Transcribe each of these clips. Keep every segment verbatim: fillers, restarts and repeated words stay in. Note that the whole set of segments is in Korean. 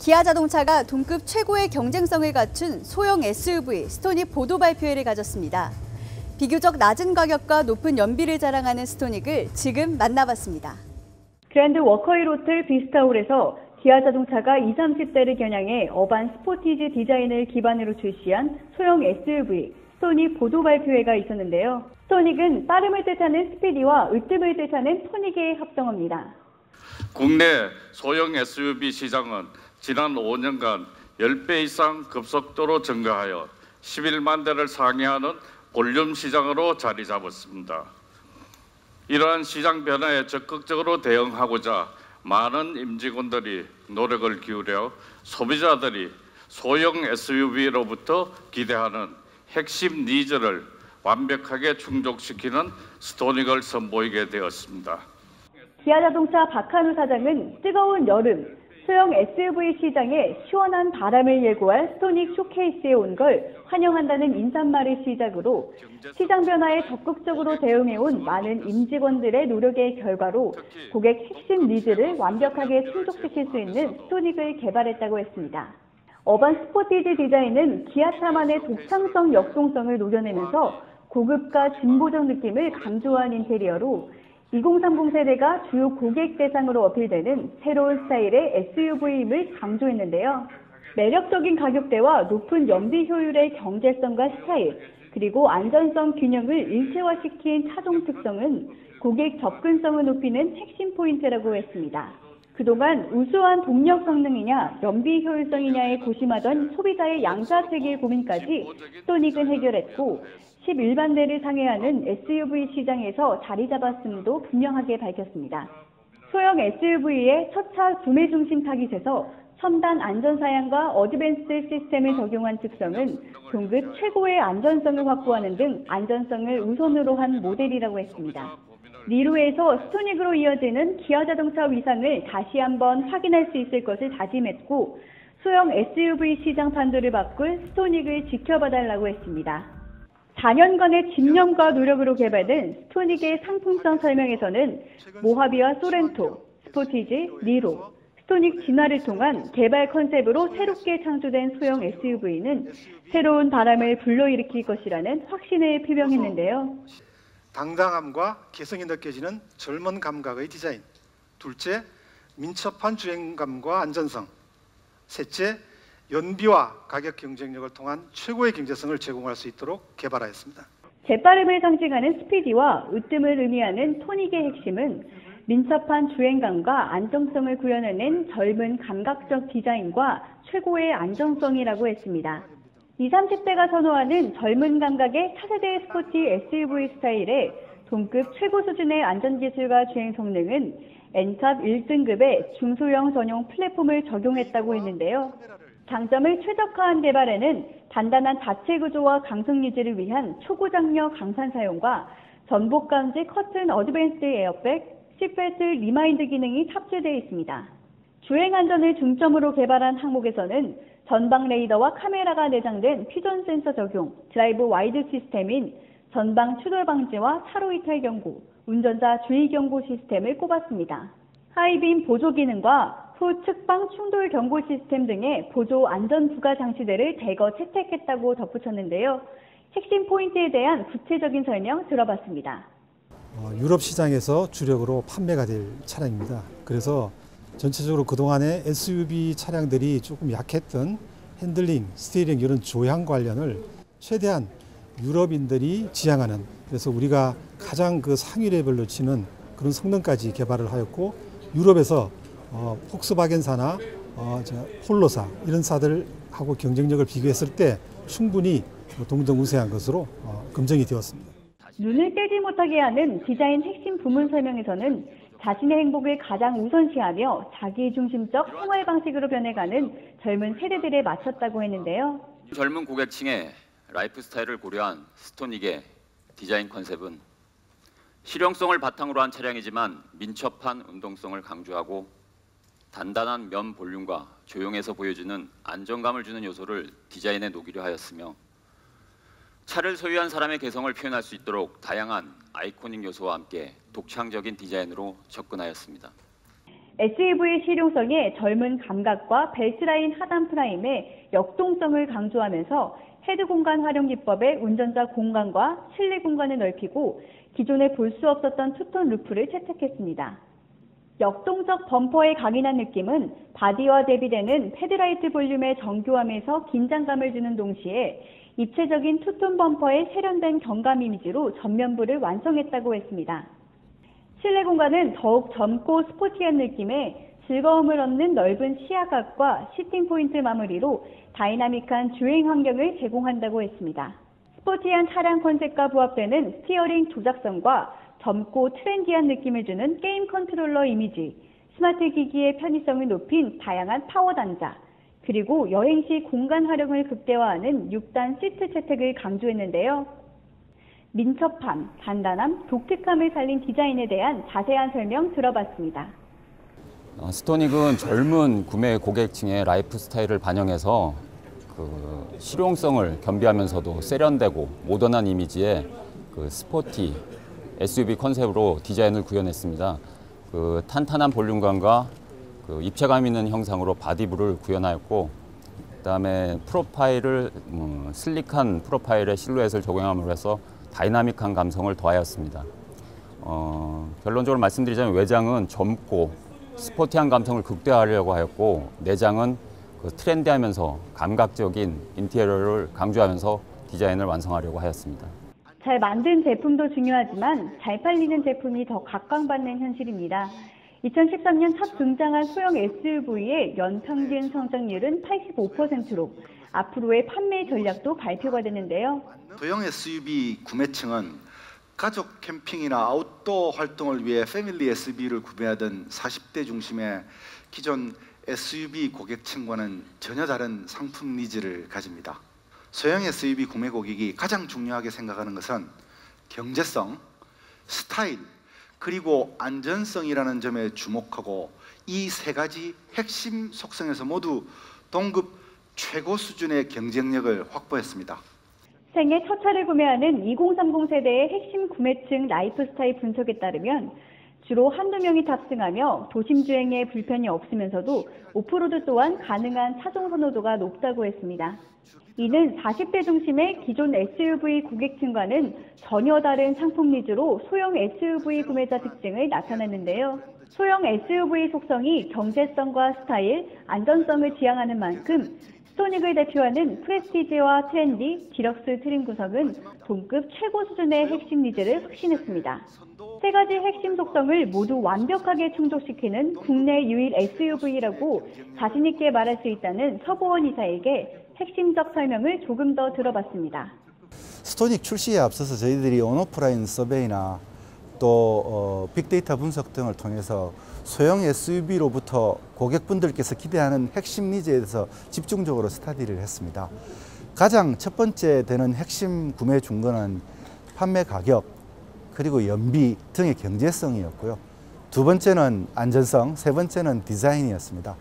기아 자동차가 동급 최고의 경쟁성을 갖춘 소형 에스유브이 스토닉 보도 발표회를 가졌습니다. 비교적 낮은 가격과 높은 연비를 자랑하는 스토닉을 지금 만나봤습니다. 그랜드 워커힐 호텔 비스타홀에서 기아 자동차가 이십, 삼십 대를 겨냥해 어반 스포티지 디자인을 기반으로 출시한 소형 에스유브이 스토닉 보도 발표회가 있었는데요. 스토닉은 빠름을 뜻하는 스피디와 으뜸을 뜻하는 토닉의 합성어입니다. 국내 소형 에스유브이 시장은 지난 오 년간 십 배 이상 급속도로 증가하여 십일만 대를 상회하는 볼륨 시장으로 자리 잡았습니다. 이러한 시장 변화에 적극적으로 대응하고자 많은 임직원들이 노력을 기울여 소비자들이 소형 에스유브이로부터 기대하는 핵심 니즈를 완벽하게 충족시키는 스토닉을 선보이게 되었습니다. 기아 자동차 박한우 사장은 뜨거운 여름, 소형 에스유브이 시장에 시원한 바람을 예고할 스토닉 쇼케이스에 온 걸 환영한다는 인사말을 시작으로 시장 변화에 적극적으로 대응해온 많은 임직원들의 노력의 결과로 고객 핵심 니즈를 완벽하게 충족시킬 수 있는 스토닉을 개발했다고 했습니다. 어반 스포티지 디자인은 기아차만의 독창성 역동성을 녹여내면서 고급과 진보적 느낌을 강조한 인테리어로 이공삼공 세대가 주요 고객 대상으로 어필되는 새로운 스타일의 에스유브이임을 강조했는데요. 매력적인 가격대와 높은 연비 효율의 경제성과 스타일, 그리고 안전성 균형을 일체화시킨 차종 특성은 고객 접근성을 높이는 핵심 포인트라고 했습니다. 그동안 우수한 동력 성능이냐 연비 효율성이냐에 고심하던 소비자의 양자택일 고민까지 스토닉은 해결했고 십일만 대를 상회하는 에스유브이 시장에서 자리 잡았음도 분명하게 밝혔습니다. 소형 에스유브이의 첫 차 구매 중심 타깃에서 첨단 안전사양과 어드밴스드 시스템을 적용한 특성은 동급 최고의 안전성을 확보하는 등 안전성을 우선으로 한 모델이라고 했습니다. 니로에서 스토닉으로 이어지는 기아 자동차 위상을 다시 한번 확인할 수 있을 것을 다짐했고 소형 에스유브이 시장 판도를 바꿀 스토닉을 지켜봐달라고 했습니다. 사 년간의 집념과 노력으로 개발된 스토닉의 상품성 설명에서는 모하비와 소렌토, 스포티지, 니로, 스토닉 진화를 통한 개발 컨셉으로 새롭게 창조된 소형 에스유브이는 새로운 바람을 불러일으킬 것이라는 확신을 표명했는데요. 당당함과 개성이 느껴지는 젊은 감각의 디자인, 둘째, 민첩한 주행감과 안전성, 셋째, 연비와 가격 경쟁력을 통한 최고의 경제성을 제공할 수 있도록 개발하였습니다. 재빠름을 상징하는 스피디와 으뜸을 의미하는 토닉의 핵심은 민첩한 주행감과 안정성을 구현해낸 젊은 감각적 디자인과 최고의 안정성이라고 했습니다. 이십, 삼십 대가 선호하는 젊은 감각의 차세대 스포티 에스유브이 스타일의 동급 최고 수준의 안전기술과 주행 성능은 엔탑 일 등급의 중소형 전용 플랫폼을 적용했다고 했는데요. 장점을 최적화한 개발에는 단단한 자체 구조와 강성 유지를 위한 초고장력 강산 사용과 전복 감지 커튼 어드밴스드 에어백, 시트벨트 리마인드 기능이 탑재되어 있습니다. 주행 안전을 중점으로 개발한 항목에서는 전방 레이더와 카메라가 내장된 퓨전 센서 적용, 드라이브 와이드 시스템인 전방 추돌 방지와 차로 이탈 경고, 운전자 주의 경고 시스템을 꼽았습니다. 하이빔 보조 기능과 후 측방 충돌 경고 시스템 등의 보조 안전 부가 장치들을 대거 채택했다고 덧붙였는데요. 핵심 포인트에 대한 구체적인 설명 들어봤습니다. 어, 유럽 시장에서 주력으로 판매가 될 차량입니다. 그래서 전체적으로 그동안의 에스유브이 차량들이 조금 약했던 핸들링, 스티어링 이런 조향 관련을 최대한 유럽인들이 지향하는, 그래서 우리가 가장 그 상위 레벨로 치는 그런 성능까지 개발을 하였고, 유럽에서 어, 폭스바겐사나 어, 저, 홀로사 이런 사들하고 경쟁력을 비교했을 때 충분히 동등우세한 것으로 어, 검증이 되었습니다. 눈을 떼지 못하게 하는 디자인 핵심 부문 설명에서는 자신의 행복을 가장 우선시하며 자기중심적 생활 방식으로 변해가는 젊은 세대들에 맞췄다고 했는데요. 젊은 고객층의 라이프 스타일을 고려한 스토닉의 디자인 컨셉은 실용성을 바탕으로 한 차량이지만 민첩한 운동성을 강조하고 단단한 면 볼륨과 조용해서 보여주는 안정감을 주는 요소를 디자인에 녹이려 하였으며 차를 소유한 사람의 개성을 표현할 수 있도록 다양한 아이코닉 요소와 함께 독창적인 디자인으로 접근하였습니다. 에스유브이 실용성의 젊은 감각과 벨트라인 하단 프라임의 역동성을 강조하면서 헤드 공간 활용 기법의 운전자 공간과 실내 공간을 넓히고 기존에 볼 수 없었던 투톤 루프를 채택했습니다. 역동적 범퍼의 강인한 느낌은 바디와 대비되는 헤드라이트 볼륨의 정교함에서 긴장감을 주는 동시에 입체적인 투톤 범퍼의 세련된 경감 이미지로 전면부를 완성했다고 했습니다. 실내 공간은 더욱 젊고 스포티한 느낌의 즐거움을 얻는 넓은 시야각과 시팅 포인트 마무리로 다이나믹한 주행 환경을 제공한다고 했습니다. 스포티한 차량 컨셉과 부합되는 스티어링 조작성과 젊고 트렌디한 느낌을 주는 게임 컨트롤러 이미지, 스마트 기기의 편의성을 높인 다양한 파워 단자, 그리고 여행 시 공간 활용을 극대화하는 육 단 시트 채택을 강조했는데요. 민첩함, 단단함, 독특함을 살린 디자인에 대한 자세한 설명 들어봤습니다. 어, 스토닉은 젊은 구매 고객층의 라이프 스타일을 반영해서 그 실용성을 겸비하면서도 세련되고 모던한 이미지의 그 스포티 에스유브이 컨셉으로 디자인을 구현했습니다. 그 탄탄한 볼륨감과 그 입체감 있는 형상으로 바디부를 구현하였고, 그다음에 프로파일을 음, 슬릭한 프로파일의 실루엣을 적용함으로 해서 다이나믹한 감성을 더하였습니다. 어, 결론적으로 말씀드리자면 외장은 젊고 스포티한 감성을 극대화하려고 하였고, 내장은 그 트렌디하면서 감각적인 인테리어를 강조하면서 디자인을 완성하려고 하였습니다. 잘 만든 제품도 중요하지만 잘 팔리는 제품이 더 각광받는 현실입니다. 이천십삼 년 첫 등장한 소형 에스유브이의 연평균 성장률은 팔십오 퍼센트로 앞으로의 판매 전략도 발표가 되는데요. 소형 에스유브이 구매층은 가족 캠핑이나 아웃도어 활동을 위해 패밀리 에스유브이를 구매하던 사십 대 중심의 기존 에스유브이 고객층과는 전혀 다른 상품 니즈를 가집니다. 소형 에스유브이 구매 고객이 가장 중요하게 생각하는 것은 경제성, 스타일, 그리고 안전성이라는 점에 주목하고 이 세 가지 핵심 속성에서 모두 동급 최고 수준의 경쟁력을 확보했습니다. 생애 첫 차를 구매하는 이공삼공 세대의 핵심 구매층 라이프 스타일 분석에 따르면 주로 한두 명이 탑승하며 도심 주행에 불편이 없으면서도 오프로드 또한 가능한 차종 선호도가 높다고 했습니다. 이는 사십 대 중심의 기존 에스유브이 고객층과는 전혀 다른 상품 니즈로 소형 에스유브이 구매자 특징을 나타냈는데요. 소형 에스유브이 속성이 경제성과 스타일, 안전성을 지향하는 만큼 스토닉을 대표하는 프레스티지와 트렌디, 디럭스 트림 구성은 동급 최고 수준의 핵심 니즈를 혁신했습니다. 세 가지 핵심 속성을 모두 완벽하게 충족시키는 국내 유일 에스유브이라고 자신 있게 말할 수 있다는 서보원 이사에게 핵심적 설명을 조금 더 들어봤습니다. 스토닉 출시에 앞서서 저희들이 온오프라인 서베이나 또 어, 빅데이터 분석 등을 통해서 소형 에스유브이로부터 고객분들께서 기대하는 핵심 니즈에 대해서 집중적으로 스터디를 했습니다. 가장 첫 번째 되는 핵심 구매 중건은 판매 가격, 그리고 연비 등의 경제성이었고요. 두 번째는 안전성, 세 번째는 디자인이었습니다.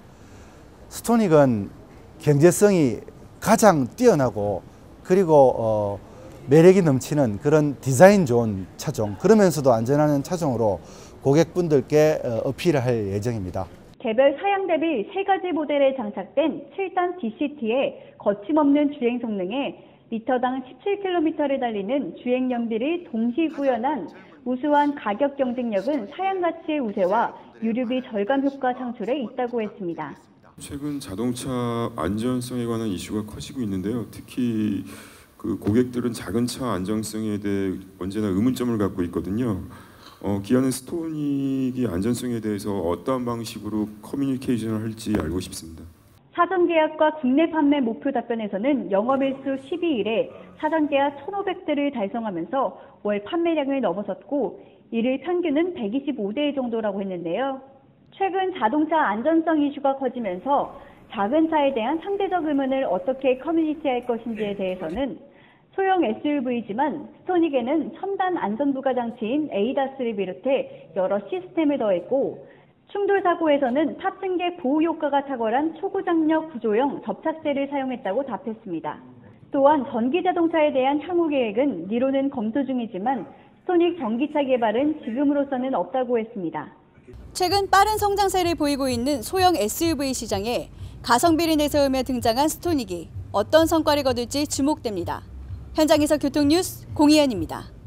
스토닉은 경제성이 가장 뛰어나고 그리고 어, 매력이 넘치는 그런 디자인 좋은 차종, 그러면서도 안전한 차종으로 고객분들께 어, 어필을 할 예정입니다. 개별 사양 대비 세 가지 모델에 장착된 칠 단 디씨티의 거침없는 주행 성능에 리터당 십칠 킬로미터를 달리는 주행 연비를 동시 구현한 우수한 가격 경쟁력은 사양 가치의 우세와 유류비 절감 효과 창출에 있다고 했습니다. 최근 자동차 안전성에 관한 이슈가 커지고 있는데요. 특히 그 고객들은 작은 차 안정성에 대해 언제나 의문점을 갖고 있거든요. 어, 기아는 스토닉이 안전성에 대해서 어떠한 방식으로 커뮤니케이션을 할지 알고 싶습니다. 사전 계약과 국내 판매 목표 답변에서는 영업일수 십이 일에 사전 계약 천오백 대를 달성하면서 월 판매량을 넘어섰고 이를 평균은 백이십오 대 정도라고 했는데요. 최근 자동차 안전성 이슈가 커지면서 작은 차에 대한 상대적 의문을 어떻게 커뮤니티할 것인지에 대해서는 소형 에스유브이지만 스토닉에는 첨단 안전부가 장치인 에이다스를 비롯해 여러 시스템을 더했고 충돌 사고에서는 탑승객 보호 효과가 탁월한 초고장력 구조형 접착제를 사용했다고 답했습니다. 또한 전기자동차에 대한 향후 계획은 미로는 검토 중이지만 스토닉 전기차 개발은 지금으로서는 없다고 했습니다. 최근 빠른 성장세를 보이고 있는 소형 에스유브이 시장에 가성비를 내세우며 등장한 스토닉이 어떤 성과를 거둘지 주목됩니다. 현장에서 교통뉴스 공희연입니다.